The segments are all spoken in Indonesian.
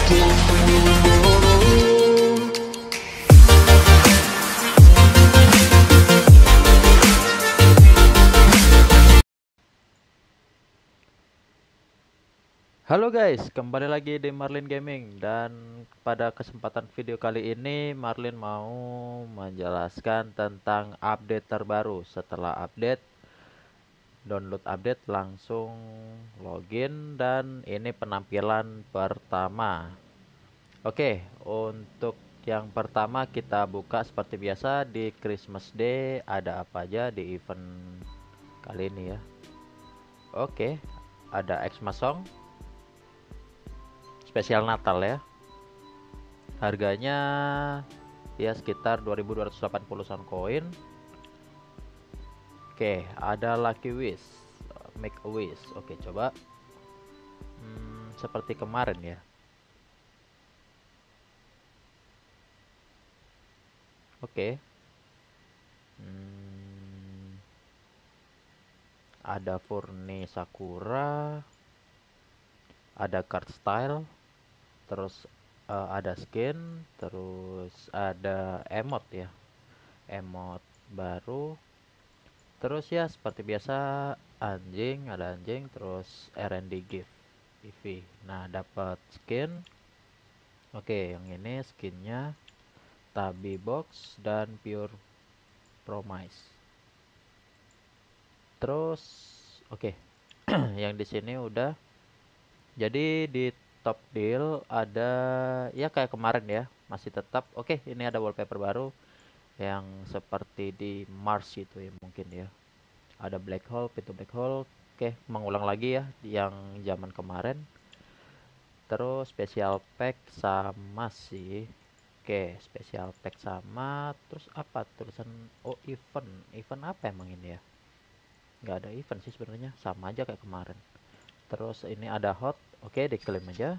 Halo guys, kembali lagi di Marlin Gaming, dan pada kesempatan video kali ini Marlin mau menjelaskan tentang update terbaru. Setelah download update langsung login, dan ini penampilan pertama. Oke, untuk yang pertama kita buka seperti biasa di Christmas Day. Ada apa aja di event kali ini ya? Oke, ada Xmas Song spesial Natal ya. Harganya ya sekitar 2280 sound koin. Oke, ada Lucky Wish, make a wish. Oke, coba seperti kemarin ya. Oke. Ada Furni Sakura, ada card style, terus ada skin, terus ada emote ya, emote baru. Terus ya seperti biasa anjing, ada anjing, terus R&D gift EV. Nah, dapat skin. Oke, yang ini skinnya Tabi Box dan Pure Promise. Terus oke. Yang di sini udah. Jadi di top deal ada ya kayak kemarin ya, masih tetap. Oke, ini ada wallpaper baru yang seperti di Mars itu ya mungkin ya. Ada black hole, pintu black hole. Oke, mengulang lagi ya yang zaman kemarin. Terus special pack sama sih. Oke, special pack sama. Terus apa tulisan? Oh, event apa emang ini ya? Nggak ada event sih sebenarnya, sama aja kayak kemarin. Terus ini ada hot. Oke, diklaim aja.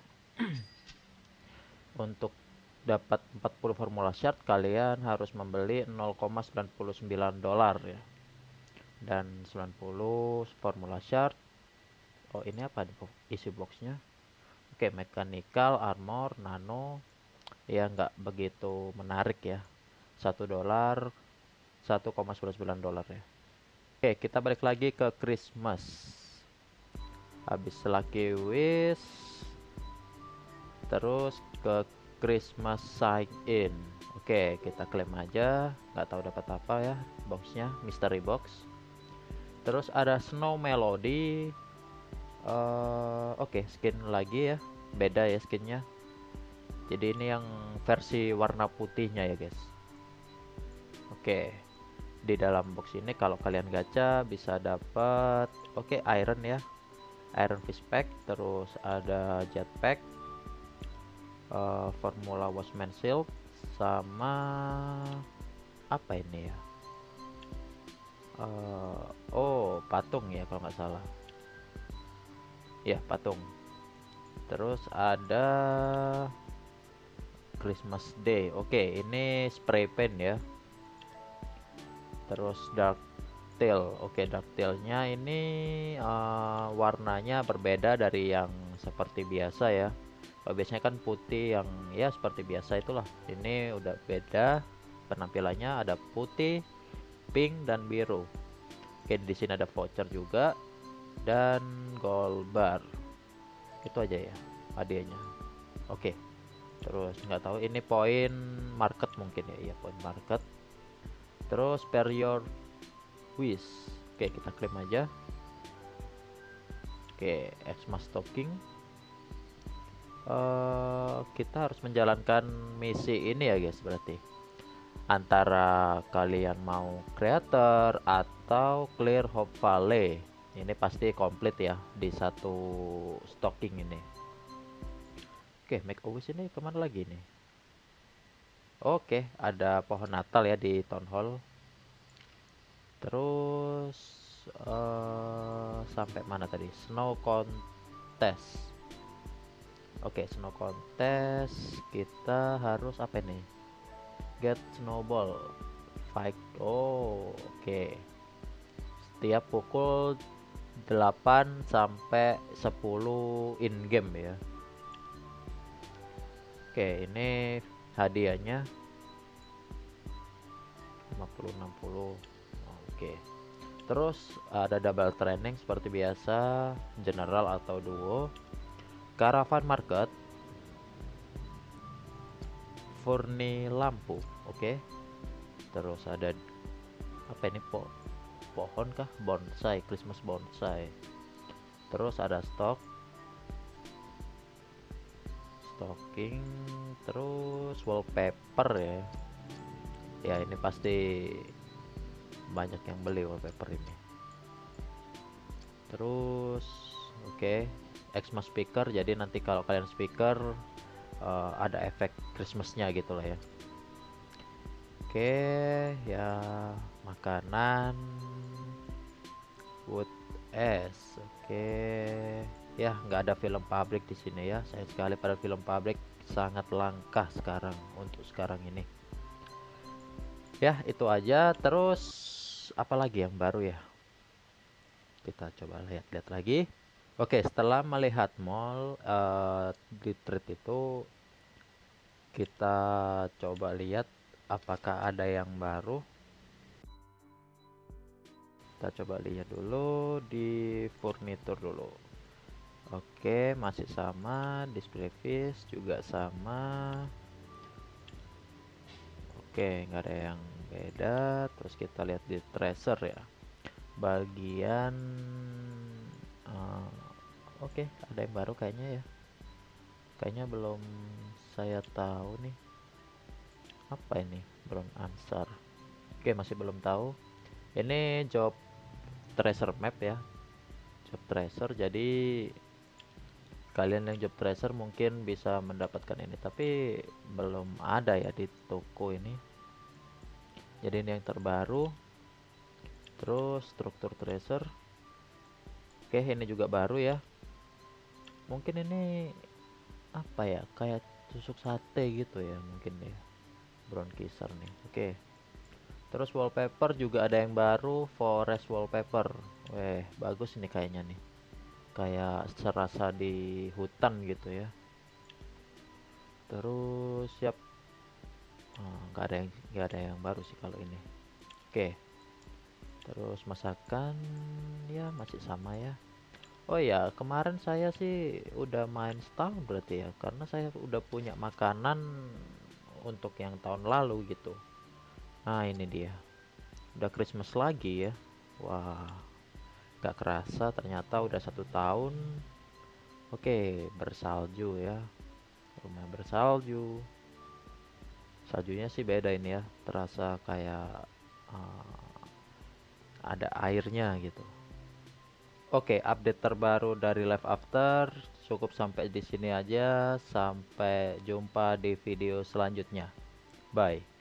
Untuk dapat 40 formula shard kalian harus membeli 0,99 dolar ya. Dan 90 formula shard. Oh, ini apa isi boxnya? Oke, mechanical, armor, nano. Ya nggak begitu menarik ya. 1 dolar, 1,99 dolar ya. Oke, kita balik lagi ke Christmas. Habis Lucky Wish, terus ke Christmas sign in. Oke, kita klaim aja. Nggak tahu dapat apa ya boxnya, mystery box. Terus ada Snow Melody. Oke, skin lagi ya, beda ya skinnya. Jadi ini yang versi warna putihnya ya guys. Oke, di dalam box ini kalau kalian gacha bisa dapat iron ya, iron fist pack, terus ada jetpack, formula Watchman shield, sama apa ini ya, oh patung ya kalau nggak salah ya, patung. Terus ada Christmas Day. Oke, ini spray paint ya. Terus dark tail. Oke, dark tailnya ini warnanya berbeda dari yang seperti biasa ya. Kalau biasanya kan putih yang ya seperti biasa itulah. Ini udah beda penampilannya, ada putih, pink dan biru. Oke, di sini ada voucher juga dan gold bar. Itu aja ya hadiahnya. Oke. Terus nggak tahu ini poin market mungkin ya. Iya, poin market. Terus pair your wish. Oke, kita klaim aja. Oke, Xmas stocking. Kita harus menjalankan misi ini ya guys, berarti antara kalian mau creator atau clear Hope Valley. Ini pasti komplit ya di satu stocking ini. Oke, make a wish ini kemana lagi nih? Oke, ada pohon Natal ya di Town Hall. Terus sampai mana tadi? Snow contest. Oke, snow contest. Kita harus apa nih? Get snowball. Fight. Oh, oke. Setiap pukul 8 sampai 10 in game ya. Oke, ini hadiahnya 50-60. Oke. Terus ada double training seperti biasa, general atau duo, caravan market, furni lampu. Oke. Terus ada apa ini, pohon kah? Bonsai, Christmas bonsai. Terus ada stocking, terus wallpaper ya. Ya ini pasti banyak yang beli wallpaper ini. Terus oke, Xmas speaker, jadi nanti kalau kalian speaker ada efek Christmasnya gitu lah ya. Oke, ya makanan, wood es. Oke, ya nggak ada film pabrik di sini ya. Sayang sekali, pada film pabrik sangat langka sekarang untuk sekarang ini. Ya itu aja. Terus apa lagi yang baru ya? Kita coba lihat-lihat lagi. Oke, setelah melihat mall di trip itu, kita coba lihat apakah ada yang baru. Kita coba lihat dulu di furnitur dulu. Oke, masih sama. Display fish juga sama. Oke, nggak ada yang beda. Terus kita lihat di tracer ya, bagian oke, ada yang baru kayaknya ya. Kayaknya belum saya tahu nih. Apa ini? Brown answer. Oke, masih belum tahu. Ini job tracer map ya. Job tracer, jadi kalian yang job tracer mungkin bisa mendapatkan ini, tapi belum ada ya di toko ini. Jadi ini yang terbaru. Terus struktur tracer. Oke, ini juga baru ya. Mungkin ini apa ya, kayak tusuk sate gitu ya mungkin ya. Brown kisar nih. Oke. Terus wallpaper juga ada yang baru, forest wallpaper. Weh, bagus ini kayaknya nih. Kayak serasa di hutan gitu ya. Terus siap. Nggak ada yang baru sih kalau ini. Oke. Terus masakan ya masih sama ya. Oh ya, kemarin saya sih udah main setahun berarti ya, karena saya udah punya makanan untuk yang tahun lalu gitu. Nah ini dia, udah Christmas lagi ya. Wah, gak kerasa ternyata udah 1 tahun. Oke, bersalju ya, rumah bersalju. Saljunya sih beda ini ya, terasa kayak uh, ada airnya gitu. Oke, update terbaru dari Live After cukup sampai di sini aja. Sampai jumpa di video selanjutnya. Bye.